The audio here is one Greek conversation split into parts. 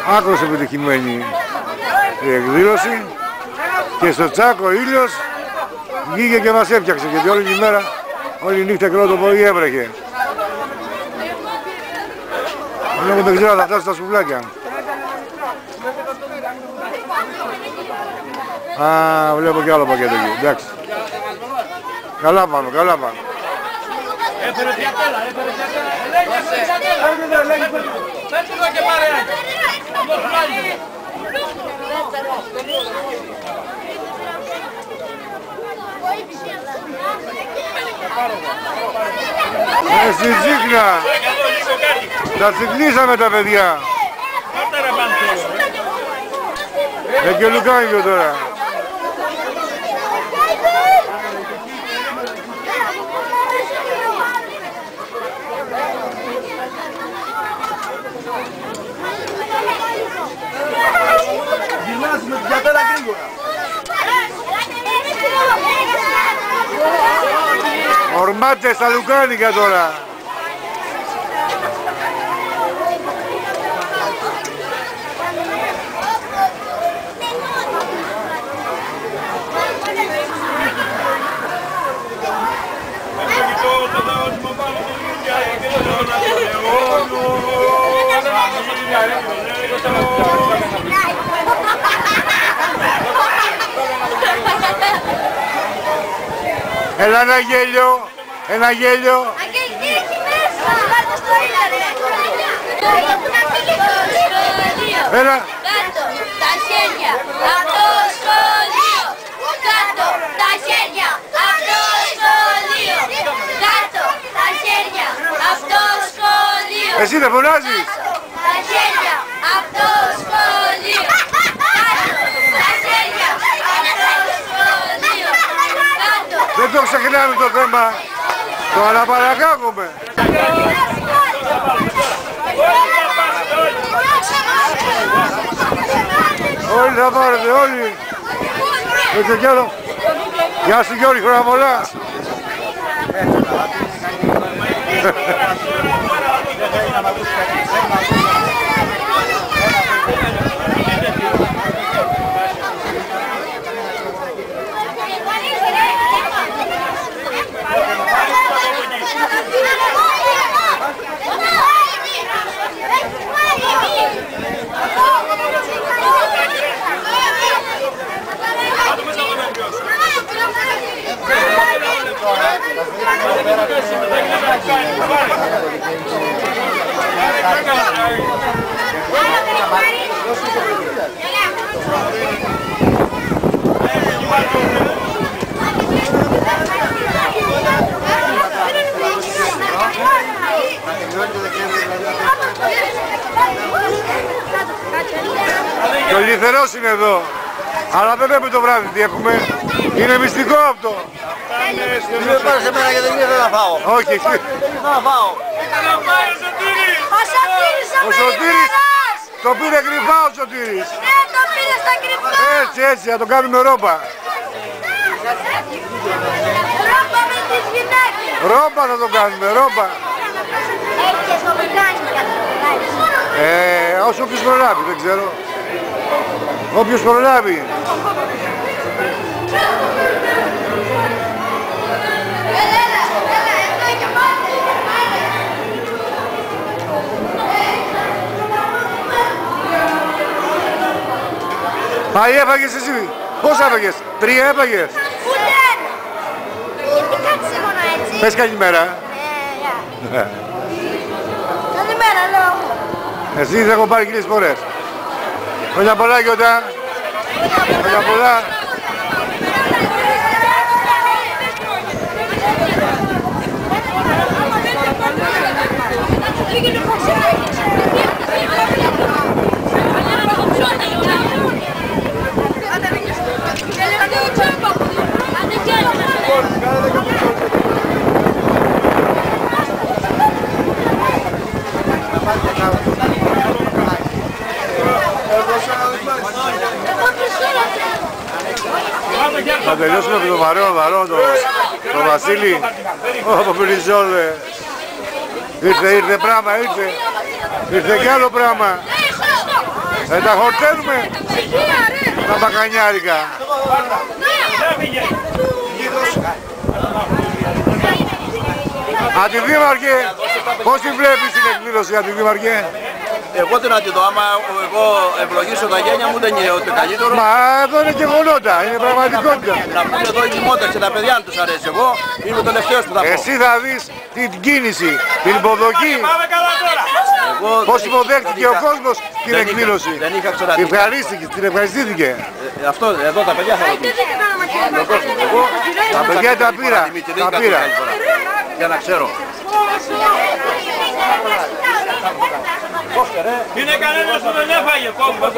άκρως επιτυχημένη η εκδήλωση και στο Τσάκο ήλιος βγήκε και μας έφτιαξε, γιατί όλη τη μέρα, όλη η νύχτα και όλο το πρωί έβρεχε. Δεν ξέρω αν θα φτάσει στα σουβλάκια. Α, βλέπω και άλλο πακέτο εκεί, εντάξει. Καλά πάμε, καλά πάμε. Έφερε πιατέλα, έφερε πιατέλα. Φέρτε εδώ και πάρε Στη Τσίχνα. Τα τσιχνίσαμε τα παιδιά. Και Λουκάνικο τώρα. Γυρνάς με την πιατέλα γρήγορα. Ορμάτε στα Λουκάνικα τώρα. Έλα ένα γέλιο, ένα γέλιο. Αγγέλη, τι έχει μέσα, κάτω στο ήλιο. Έλα. Κάτω τα χέρια από το σχολείο. Κάτω τα χέρια από το σχολείο. Κάτω τα χέρια από το σχολείο. Εσύ δεν φωνάζεις. Τα χέρια από το σχολείο. Δεν το ξεχνάμε το θέμα. Το αναπαρακάγουμε. Όλοι θα πάρετε, όλοι. Έτσι κι άλλο. Γεια σου Γιώργη, χρόνια πολλά. Και ο Λιθερός είναι εδώ. Αλλά δεν βλέπουμε το βράδυ τι έχουμε. Είναι μυστικό αυτό. Δεν πάρε σε μένα γιατί δεν ήθελα να φάω. Όχι. Δεν ήθελα να φάω. Ο Σωτήρης το πήρε κρυφά ο Σωτήρης. Ναι, το πήρε στα κρυφά. Έτσι, έτσι, θα το κάνουμε ρόμπα. Ρόμπα με τις γυναίκες. Ρόμπα θα το κάνουμε, ρόμπα. Έχεις το μηχάνικα. Όσο όποιος προλάβει, δεν ξέρω. Όποιος προλάβει. Πάει έφαγες εσύ. Πώς έφαγες, 3 έφαγες. Ούτε ένα. Γιατί κάτσε μόνο έτσι. Πες καλημέρα. Γεια. Καλημέρα, λέω. Εσύ θα έχω πάρει 1000 φορές. Χρόνια πολλά Γιώτα. Χρόνια πολλά. Θα τελειώσουμε με τον Βαρό, τον Βασίλη. Ω, Πριζόλ. Ήρθε πράγμα, ήρθε κι άλλο πράγμα. Δεν τα χορταίνουμε τα μπακανιάρικα. Αντιδήμαρχε, πώς την βλέπεις την εκδήλωση, Αντιδήμαρχε? Εγώ τι να τη δω, άμα εγώ ευλογήσω τα γένια μου δεν είναι ότι καλύτερο. Μα εδώ είναι γεγονότα, είναι πραγματικότητα. Να πούμε εδώ η μότα και τα παιδιά αν τους αρέσει. Εγώ είμαι ο τελευταίος που θα πω. Εσύ θα δεις την κίνηση, την υποδοχή. Πώς υποδέχτηκε ο κόσμος την εκδήλωση. Δεν είχα ξαναδεί. Την ευχαριστήθηκε. Αυτό εδώ τα παιδιά θα ρωτήσω. Εγώ Τα παιδιά τα πήρα. Τα πήρα. Για να ξέρω. Είναι κανένας που δεν έφαγε, κόβουμε.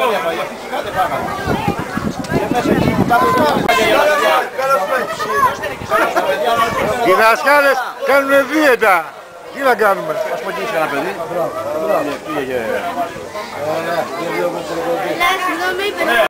Οι δασκάλες κάνουν δίαιτα. Τι να κάνουμε. Ας πω και είσαι ένα παιδί. Πήγε και...